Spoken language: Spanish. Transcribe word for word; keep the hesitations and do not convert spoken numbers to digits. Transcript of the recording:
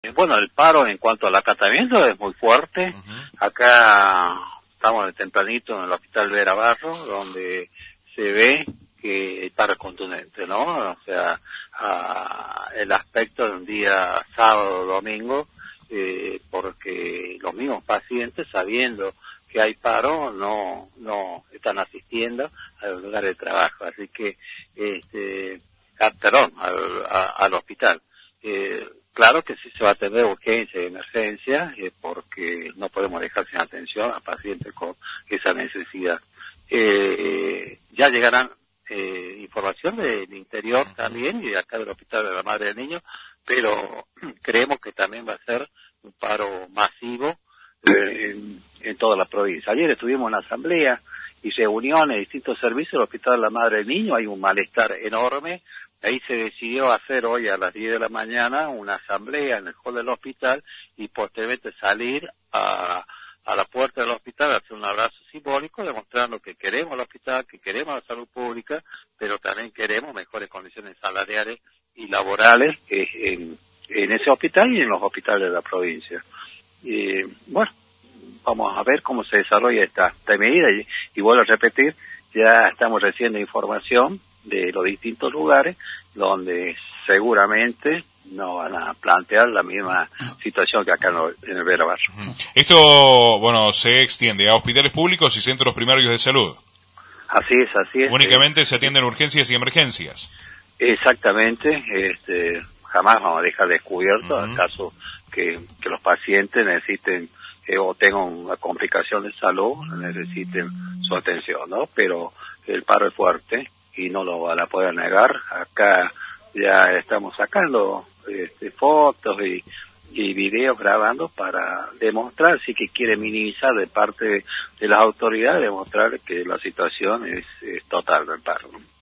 Bueno, el paro en cuanto al acatamiento es muy fuerte. Uh-huh. Acá estamos de tempranito en el Hospital Vera Barro, donde se ve que el paro es contundente, ¿no? O sea, a, el aspecto de un día sábado o domingo, eh, porque los mismos pacientes, sabiendo que hay paro, no no están asistiendo al lugar de trabajo. Así que, este, ah, perdón, al, a, al hospital. Eh, Claro que sí se va a tener urgencia y emergencia, eh, porque no podemos dejar sin atención a pacientes con esa necesidad. Eh, ya llegarán eh, información del interior también y de acá del Hospital de la Madre del Niño, pero creemos que también va a ser un paro masivo eh, en, en toda la provincia. Ayer estuvimos en la asamblea y reuniones de distintos servicios del Hospital de la Madre del Niño, hay un malestar enorme. Ahí se decidió hacer hoy a las diez de la mañana una asamblea en el hall del hospital y posteriormente salir a, a la puerta del hospital a hacer un abrazo simbólico demostrando que queremos el hospital, que queremos la salud pública, pero también queremos mejores condiciones salariales y laborales en, en ese hospital y en los hospitales de la provincia. Y bueno, vamos a ver cómo se desarrolla esta, esta medida y, y vuelvo a repetir, ya estamos recibiendo información de los distintos lugares donde seguramente no van a plantear la misma situación que acá en el Vera Barro. Esto, bueno, se extiende a hospitales públicos y centros primarios de salud. Así es, así es. Únicamente eh, se atienden urgencias y emergencias. Exactamente, este, jamás vamos a dejar descubierto uh-huh. acaso que, que los pacientes necesiten eh, o tengan una complicación de salud, necesiten su atención, ¿no? Pero el paro es fuerte y no lo van a poder negar. Acá ya estamos sacando este, fotos y, y videos grabando para demostrar, sí que quiere minimizar de parte de las autoridades, demostrar que la situación es, es total del paro, ¿no?